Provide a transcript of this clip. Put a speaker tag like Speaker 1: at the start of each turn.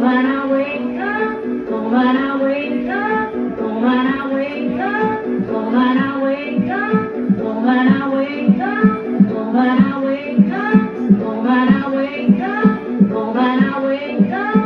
Speaker 1: when I wake up, oh when I wake up, oh when I wake up, oh when I wake up, oh when I wake up, oh when I wake up, oh when I wake up, oh when I wake up.